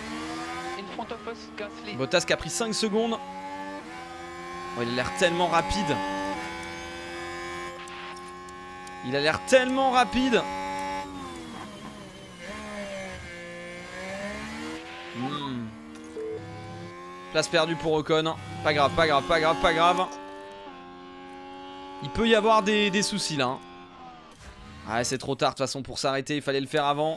Bottas qui a pris cinq secondes. Oh, il a l'air tellement rapide. Il a l'air tellement rapide. hmm. Place perdue pour Ocon. Pas grave, pas grave, pas grave, pas grave. Il peut y avoir des, des soucis là. Ah, c'est trop tard de toute façon pour s'arrêter. Il fallait le faire avant.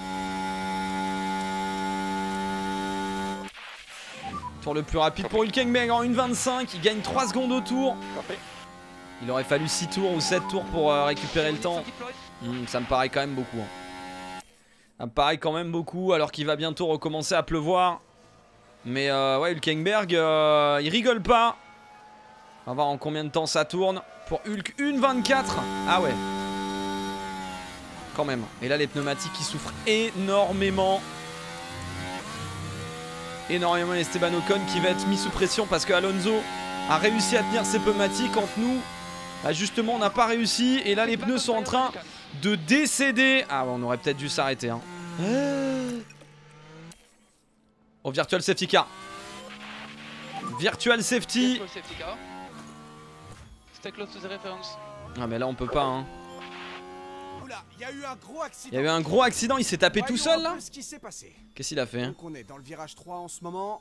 Tour le plus rapide pour Hülkenberg en une vingt-cinq. Il gagne trois secondes au tour. Il aurait fallu six tours ou sept tours pour euh, récupérer le temps. Mmh, ça me paraît quand même beaucoup. Hein. Ça me paraît quand même beaucoup alors qu'il va bientôt recommencer à pleuvoir. Mais euh, ouais, Hülkenberg, euh, il rigole pas. On va voir en combien de temps ça tourne. Pour Hulk, une vingt-quatre. Ah ouais. Quand même. Et là, les pneumatiques qui souffrent énormément. Énormément Esteban Ocon qui va être mis sous pression parce que Alonso a réussi à tenir ses pneumatiques quand nous, bah justement, on n'a pas réussi. Et là, les pneus sont en train de décéder. Ah, ouais, on aurait peut-être dû s'arrêter. Hein. Oh, Virtual Safety Car. Virtual Safety. Ah, mais là, on peut pas. Hein. Il y a eu un gros accident. Il y a eu un gros accident. Il s'est tapé tout seul là. Qu'est-ce qu'il a fait? Donc on est dans le virage trois en ce moment.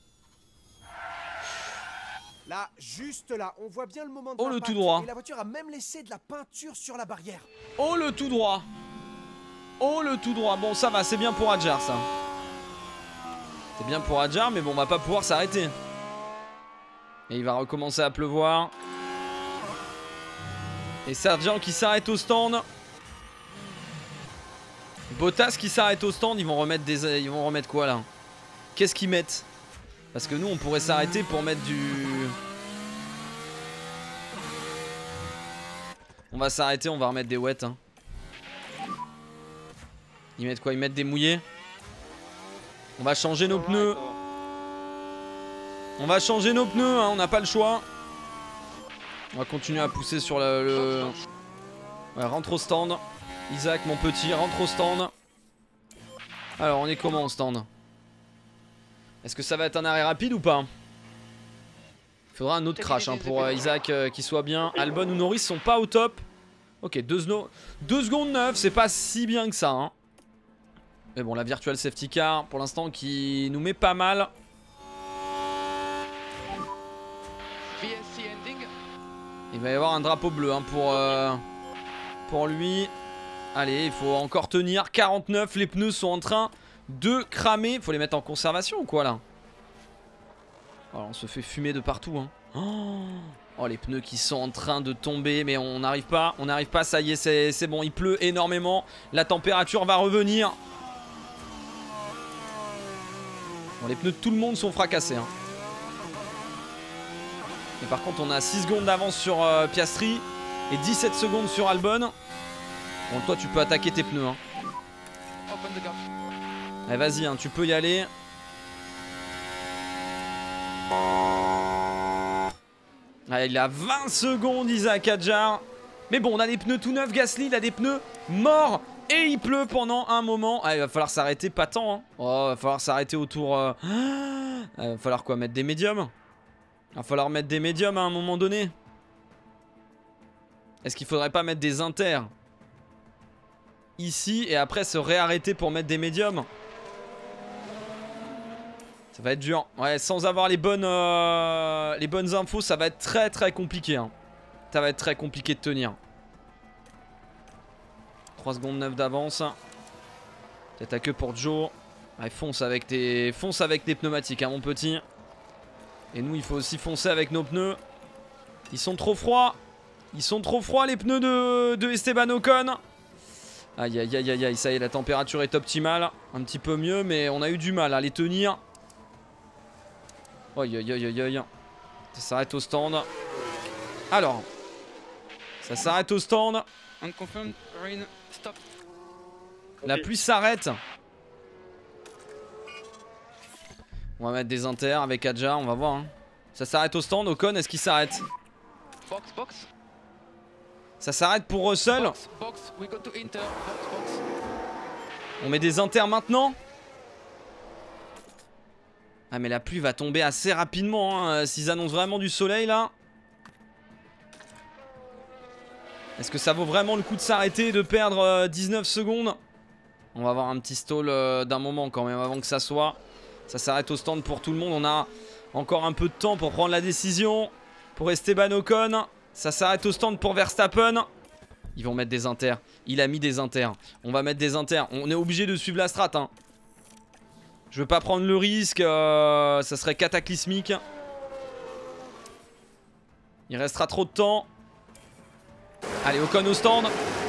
Là, juste là, on voit bien le moment de oh, le tout droit. Et la voiture a même laissé de la peinture sur la barrière. Oh le tout droit. Oh le tout droit. Bon, ça va, c'est bien pour Adjar ça. C'est bien pour Adjar, mais bon, on va pas pouvoir s'arrêter. Et il va recommencer à pleuvoir. Et Sergent qui s'arrête au stand. Bottas qui s'arrête au stand. Ils vont remettre des... Ils vont remettre quoi là? Qu'est-ce qu'ils mettent? Parce que nous on pourrait s'arrêter pour mettre du... On va s'arrêter, on va remettre des wets hein. Ils mettent quoi? Ils mettent des mouillés. On va changer nos pneus. On va changer nos pneus hein, on n'a pas le choix. On va continuer à pousser sur le... le... Ouais, rentre au stand. Isaac mon petit, rentre au stand. Alors on est comment au stand? Est-ce que ça va être un arrêt rapide ou pas? Il faudra un autre crash hein, pour euh, Isaac euh, qui soit bien. Albon ou Norris sont pas au top. Ok, deux secondes neuf, c'est pas si bien que ça hein. Mais bon, la Virtual Safety Car pour l'instant qui nous met pas mal. Il va y avoir un drapeau bleu hein, pour, euh, pour lui. Allez, il faut encore tenir. quarante-neuf, les pneus sont en train de cramer. Il faut les mettre en conservation ou quoi là? Alors, on se fait fumer de partout. Hein. Oh, Oh, les pneus qui sont en train de tomber, mais on n'arrive pas, on n'arrive pas, ça y est, c'est bon, il pleut énormément. La température va revenir. Bon, les pneus de tout le monde sont fracassés. Hein. Et par contre, on a six secondes d'avance sur euh, Piastri et dix-sept secondes sur Albon. Bon, toi, tu peux attaquer tes pneus. Hein. Allez, vas-y, hein, tu peux y aller. Allez, il a vingt secondes, Isaac Hadjar. Mais bon, on a des pneus tout neufs. Gasly, il a des pneus morts. Et il pleut pendant un moment. Ah, il va falloir s'arrêter, pas tant. Hein. Oh, il va falloir s'arrêter autour. Euh... Ah, il va falloir quoi, mettre des médiums? Il va falloir mettre des médiums à un moment donné. Est-ce qu'il faudrait pas mettre des inters ici et après se réarrêter pour mettre des médiums? Ça va être dur. Ouais, sans avoir les bonnes, euh, les bonnes infos, ça va être très très compliqué. Hein. Ça va être très compliqué de tenir. trois secondes neuf d'avance. Peut-être à que pour Joe. Allez, fonce avec tes, fonce avec tes pneumatiques, hein, mon petit. Et nous, il faut aussi foncer avec nos pneus. Ils sont trop froids. Ils sont trop froids, les pneus de, de Esteban Ocon. Aïe, aïe, aïe, aïe, aïe. Ça y est, la température est optimale. Un petit peu mieux, mais on a eu du mal à les tenir. Aïe, aïe, aïe, aïe, aïe. Ça s'arrête au stand. Alors. Ça s'arrête au stand. Unconfirmed, rain, stop. La pluie s'arrête. On va mettre des inters avec Hadjar, on va voir. Hein. Ça s'arrête au stand. Ocon, est-ce qu'il s'arrête? Box, box. Ça s'arrête pour Russell. Box, box, we go to inter. Box, box. On met des inters maintenant. Ah, mais la pluie va tomber assez rapidement. Hein, s'ils annoncent vraiment du soleil là. Est-ce que ça vaut vraiment le coup de s'arrêter et de perdre euh, dix-neuf secondes? On va avoir un petit stall euh, d'un moment quand même avant que ça soit. Ça s'arrête au stand pour tout le monde. On a encore un peu de temps pour prendre la décision. Pour Esteban Ocon. Ça s'arrête au stand pour Verstappen. Ils vont mettre des inters. Il a mis des inters. On va mettre des inters. On est obligé de suivre la strat. Hein. Je veux pas prendre le risque. Euh, ça serait cataclysmique. Il restera trop de temps. Allez, Ocon au stand.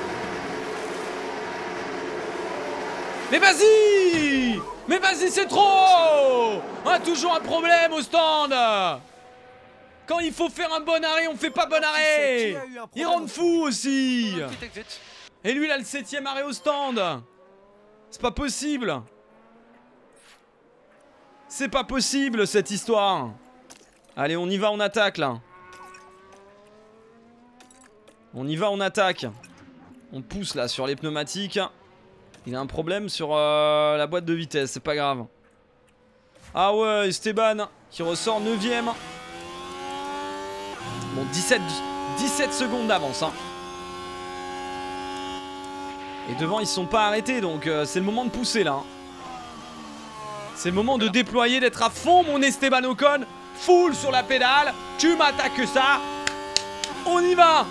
Mais vas-y! Mais vas-y, c'est trop! On a toujours un problème au stand! Quand il faut faire un bon arrêt, on fait pas bon arrêt! Il rend fou aussi! Et lui, il a le septième arrêt au stand! C'est pas possible! C'est pas possible cette histoire! Allez, on y va, on attaque là! On y va, on attaque! On pousse là sur les pneumatiques. Il a un problème sur euh, la boîte de vitesse, c'est pas grave. Ah ouais, Esteban qui ressort neuvième. Bon, dix-sept, dix-sept secondes d'avance. Hein. Et devant, ils se sont pas arrêtés, donc euh, c'est le moment de pousser là. Hein. C'est le moment de déployer, d'être à fond, mon Esteban Ocon. Full sur la pédale. Tu m'attaques que ça. On y va.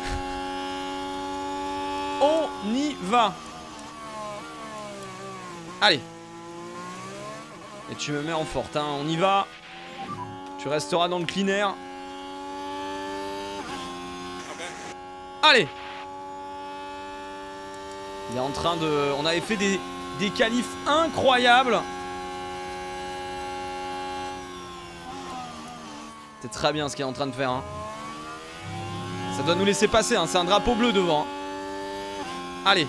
On y va. Allez. Et tu me mets en forte, hein. On y va. Tu resteras dans le clean air. Allez. Il est en train de... On avait fait des, des qualifs incroyables. C'est très bien ce qu'il est en train de faire, hein. Ça doit nous laisser passer, hein. C'est un drapeau bleu devant, hein. Allez.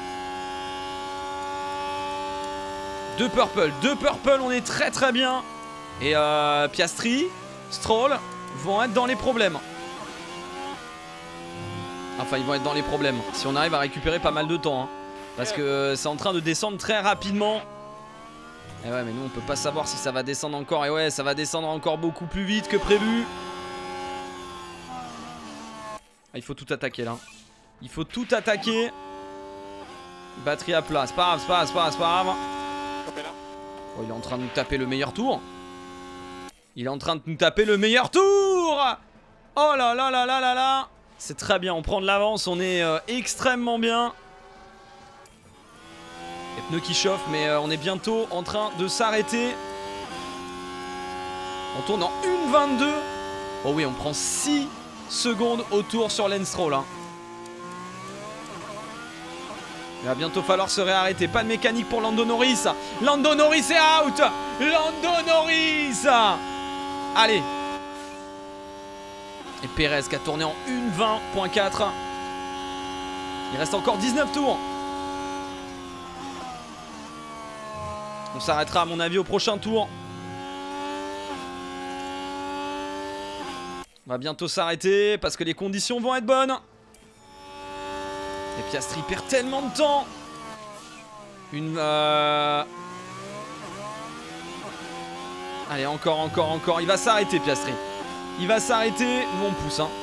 Deux purple, deux purple, on est très très bien. Et euh, Piastri, Stroll vont être dans les problèmes. Enfin, ils vont être dans les problèmes. Si on arrive à récupérer pas mal de temps. Hein, parce que c'est en train de descendre très rapidement. Et ouais, mais nous on peut pas savoir si ça va descendre encore. Et ouais, ça va descendre encore beaucoup plus vite que prévu. Ah, il faut tout attaquer là. Il faut tout attaquer. Batterie à plat, c'est pas grave, c'est pas grave, c'est pas grave, c'est pas grave. Oh, il est en train de nous taper le meilleur tour. Il est en train de nous taper le meilleur tour. Oh là là là là là là. C'est très bien, on prend de l'avance, on est euh, extrêmement bien. Les pneus qui chauffent, mais euh, on est bientôt en train de s'arrêter. On tourne en une vingt-deux. Oh oui, on prend six secondes au tour sur Lance Stroll. Hein. Il va bientôt falloir se réarrêter. Pas de mécanique pour Lando Norris. Lando Norris est out. Lando Norris. Allez. Et Perez qui a tourné en une vingt point quatre. Il reste encore dix-neuf tours. On s'arrêtera à mon avis au prochain tour. On va bientôt s'arrêter parce que les conditions vont être bonnes. Et Piastri perd tellement de temps. Une... Euh... Allez, encore, encore, encore. Il va s'arrêter, Piastri. Il va s'arrêter. Nous, on pousse. Hein.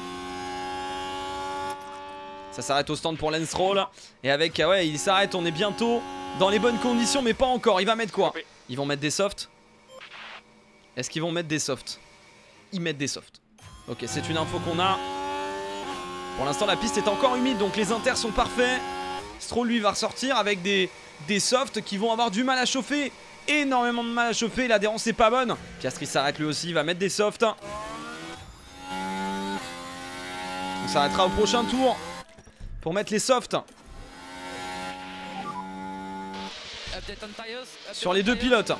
Ça s'arrête au stand pour Lance Stroll. Et avec... Ouais, il s'arrête. On est bientôt dans les bonnes conditions, mais pas encore. Il va mettre quoi? Ils vont mettre des softs. Est-ce qu'ils vont mettre des softs? Ils mettent des softs. Ok, c'est une info qu'on a. Pour l'instant, la piste est encore humide, donc les inters sont parfaits. Stroll, lui, va ressortir avec des, des softs qui vont avoir du mal à chauffer. Énormément de mal à chauffer, l'adhérence n'est pas bonne. Piastri s'arrête lui aussi, il va mettre des softs. On s'arrêtera au prochain tour pour mettre les softs. Sur les deux pilotes.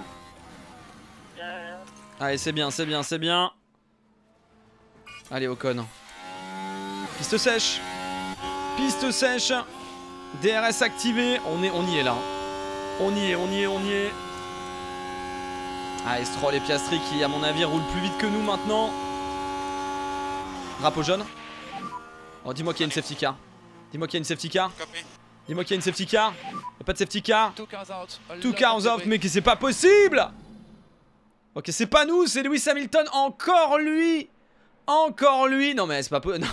Allez, c'est bien, c'est bien, c'est bien. Allez, Ocon. Piste sèche. Piste sèche. D R S activé. On, est, on y est là. On y est, on y est, on y est. Allez, Stroll et Piastri qui, à mon avis, roulent plus vite que nous maintenant. Drapeau jaune. Oh, dis-moi qu'il y a une safety car. Dis-moi qu'il y a une safety car. Dis-moi qu'il y a une safety car. Y'a pas de safety car. Two cars out, mais que c'est pas possible. Ok, c'est pas nous, c'est Lewis Hamilton. Encore lui. Encore lui. Non mais c'est pas possible.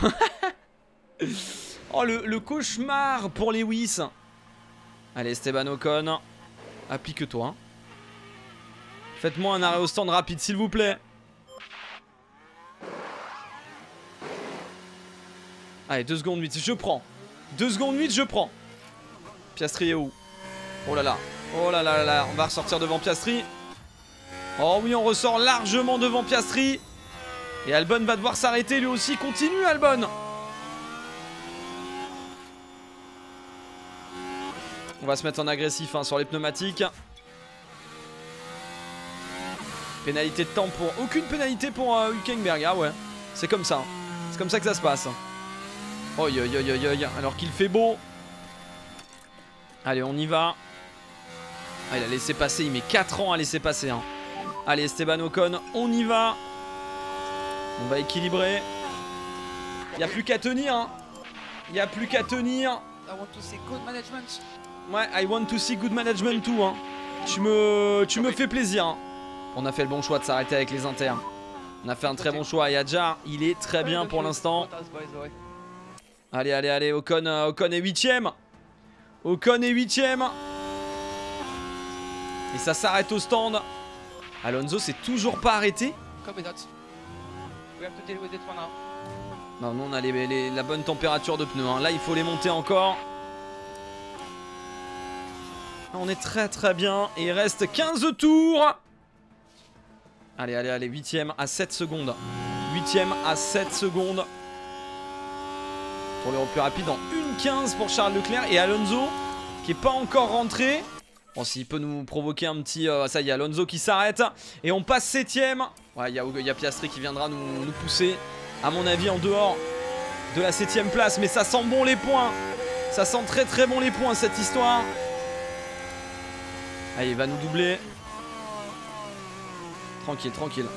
Oh le, le cauchemar pour Lewis. Allez Esteban Ocon. Applique-toi. Hein. Faites-moi un arrêt au stand rapide s'il vous plaît. Allez, deux secondes huit, je prends. deux secondes huit, je prends. Piastri est où? Oh là là. Oh là là là là. On va ressortir devant Piastri. Oh oui, on ressort largement devant Piastri. Et Albon va devoir s'arrêter lui aussi. Continue Albon. On va se mettre en agressif hein, sur les pneumatiques. Pénalité de temps pour... Aucune pénalité pour euh, Hülkenberg. Ah ouais, c'est comme ça. C'est comme ça que ça se passe. Oh yo yo yo yo yo. Alors qu'il fait beau. Allez, on y va. Ah, il a laissé passer. Il met quatre ans à laisser passer. Hein. Allez, Esteban Ocon, on y va. On va équilibrer. Il n'y a plus qu'à tenir. Hein. Il n'y a plus qu'à tenir. I want to see good management. Ouais, I want to see good management too. Hein. Tu me, tu me fais plaisir. Hein. On a fait le bon choix de s'arrêter avec les inters. On a fait un très bon choix. Et Adjar, il est très bien pour l'instant. Allez, allez, allez. Ocon, euh, Ocon est huitième. Ocon est huitième. Et ça s'arrête au stand. Alonso s'est toujours pas arrêté. Non, nous on a les, les, la bonne température de pneus. Hein. Là, il faut les monter encore. On est très très bien. Et il reste quinze tours. Allez, allez, allez. huitième à sept secondes. huitième à sept secondes. Pour le plus rapide en une quinze pour Charles Leclerc. Et Alonso qui est pas encore rentré. Bon, s'il peut nous provoquer un petit... Euh, ça y est, Alonso qui s'arrête. Et on passe septième. Ouais, il y a, y a Piastri qui viendra nous, nous pousser. À mon avis, en dehors de la septième place. Mais ça sent bon les points. Ça sent très très bon les points, cette histoire. Allez, il va nous doubler. Tranquille, tranquille.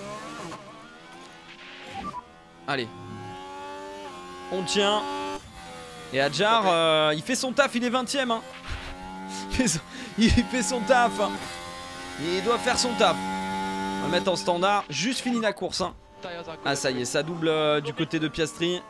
Allez. On tient. Et Adjar, euh, il fait son taf, il est vingtième. Hein. Il fait son taf. Il doit faire son taf. On va mettre en standard. Juste fini la course. Hein. Ah ça y est, ça double euh, du côté de Piastri.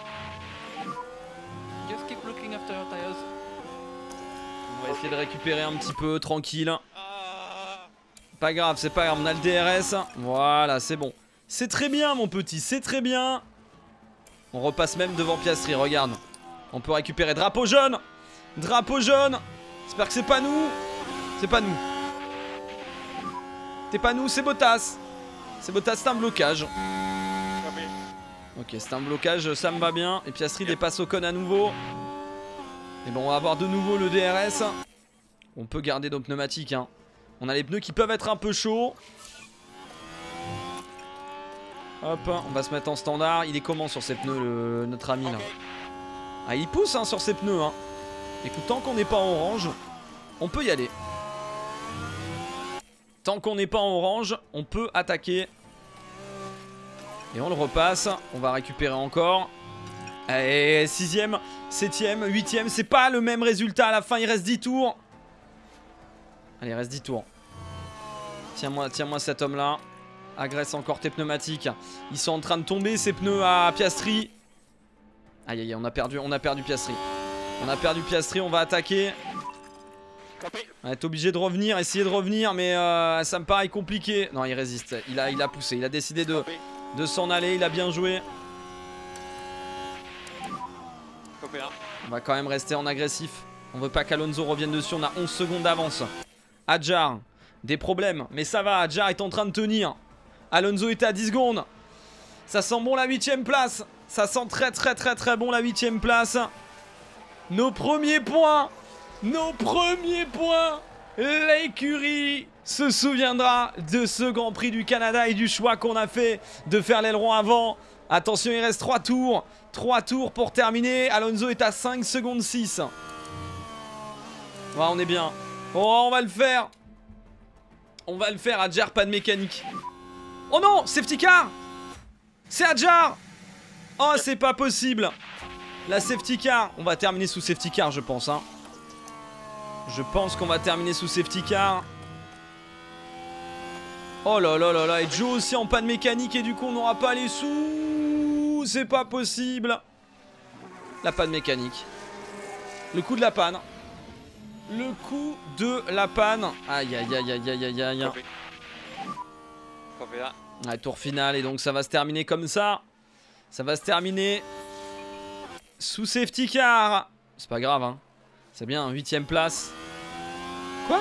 On va essayer de récupérer un petit peu, tranquille. Pas grave, c'est pas grave, on a le D R S. Voilà, c'est bon. C'est très bien mon petit, c'est très bien. On repasse même devant Piastri, regarde. On peut récupérer drapeau jaune. Drapeau jaune. J'espère que c'est pas nous. C'est pas nous. C'est pas nous, c'est Bottas. C'est Bottas, c'est un blocage. Copy. Ok, c'est un blocage, ça me va bien. Et Piastri dépasse Ocon à nouveau. Et bon, on va avoir de nouveau le D R S. On peut garder nos pneumatiques, hein. On a les pneus qui peuvent être un peu chauds. Hop, on va se mettre en standard. Il est comment sur ses pneus, le, notre ami là? Ah, il pousse hein, sur ses pneus. Hein. Écoute, tant qu'on n'est pas en orange, on peut y aller. Tant qu'on n'est pas en orange, on peut attaquer. Et on le repasse. On va récupérer encore. Et sixième, septième, huitième. C'est pas le même résultat à la fin. Il reste dix tours. Allez, il reste dix tours. Tiens-moi, tiens-moi cet homme-là. Agresse encore tes pneumatiques. Ils sont en train de tomber ces pneus à Piastri. Aïe aïe, on a perdu, on a perdu Piastri. On a perdu Piastri, on va attaquer. On va être obligé de revenir, essayer de revenir, mais euh, ça me paraît compliqué. Non, il résiste. Il a, il a poussé, il a décidé de, de s'en aller. Il a bien joué. On va quand même rester en agressif. On veut pas qu'Alonso revienne dessus. On a onze secondes d'avance. Adjar, des problèmes, mais ça va. Adjar est en train de tenir. Alonso est à dix secondes. Ça sent bon la huitième place. Ça sent très très très très bon la huitième place. Nos premiers points. Nos premiers points. L'écurie se souviendra de ce Grand Prix du Canada et du choix qu'on a fait de faire l'aileron avant. Attention, il reste trois tours. trois tours pour terminer. Alonso est à cinq secondes six. Ouais, on est bien. Oh, on va le faire. On va le faire, Adjar, pas de mécanique. Oh non, safety car. C'est Adjar. Oh, c'est pas possible. La safety car. On va terminer sous safety car, je pense. Hein. Je pense qu'on va terminer sous safety car. Oh là là là là. Et Joe aussi en panne mécanique. Et du coup, on n'aura pas les sous. C'est pas possible. La panne mécanique. Le coup de la panne. Le coup de la panne. Aïe aïe aïe aïe aïe aïe aïe. Ouais, tour final. Et donc ça va se terminer comme ça. Ça va se terminer sous safety car. C'est pas grave hein. C'est bien, huitième place. Quoi?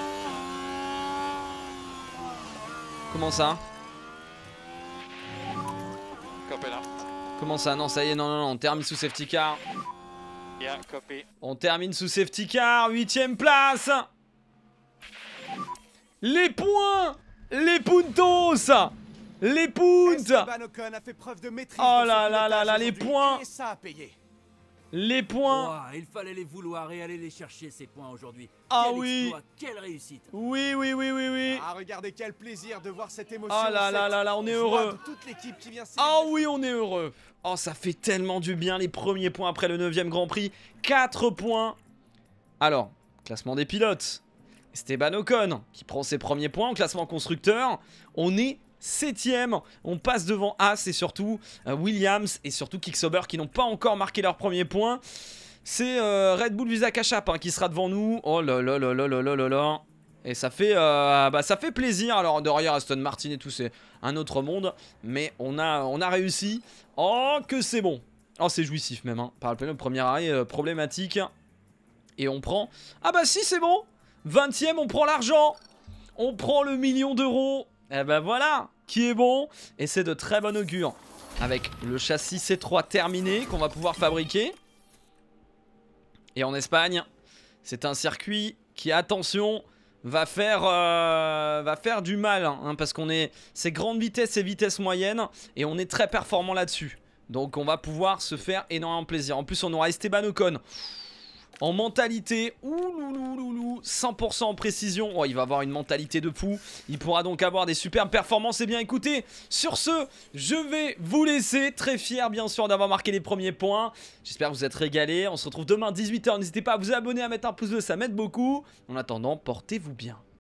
Comment ça? Comment ça? Non, ça y est, non, non, non, on termine sous safety car. Yeah, copy. On termine sous safety car, huitième place. Les points. Les puntos. Les punts. Esteban Ocon a fait preuve de maîtrise Oh dans là son là là là, les pilotage points. et ça a payé. Les points. Ouah, il fallait les vouloir et aller les chercher ces points aujourd'hui. Ah Quel oui. exploit, quelle réussite. Oui, oui, oui, oui, oui. Ah, regardez quel plaisir de voir cette émotion. Oh là là cette là là, on est joie heureux. de toute l'équipe qui vient Ah célébrer. oui, on est heureux. Oh, ça fait tellement du bien, les premiers points après le neuvième Grand Prix. quatre points. Alors, classement des pilotes. Esteban Ocon qui prend ses premiers points en classement constructeur. On est septième. On passe devant Haas et surtout euh, Williams et surtout Kick-Sauber qui n'ont pas encore marqué leurs premiers points. C'est euh, Red Bull Visa Cash-App hein, qui sera devant nous. Oh là là là là là là là là. Et ça fait, euh, bah, ça fait plaisir. Alors derrière Aston Martin et tout, c'est un autre monde. Mais on a, on a réussi. Oh que c'est bon. Oh c'est jouissif même. Hein. Par le premier arrêt euh, problématique. Et on prend... Ah bah si c'est bon. vingtième on prend l'argent. On prend le million d'euros. Et ben voilà. Qui est bon. Et c'est de très bon augure. Avec le châssis C trois terminé qu'on va pouvoir fabriquer. Et en Espagne, c'est un circuit qui, attention, va faire, euh, va faire du mal. Hein, parce qu'on est... C'est grande vitesse et vitesse moyenne. Et on est très performant là-dessus. Donc on va pouvoir se faire énormément plaisir. En plus, on aura Esteban Ocon en mentalité. Ouloulouloulou, cent pour cent en précision. Oh, il va avoir une mentalité de fou. Il pourra donc avoir des superbes performances. Et bien écoutez, sur ce, je vais vous laisser. Très fier bien sûr d'avoir marqué les premiers points. J'espère que vous êtes régalés. On se retrouve demain dix-huit heures. N'hésitez pas à vous abonner, à mettre un pouce bleu, ça m'aide beaucoup. En attendant, portez-vous bien.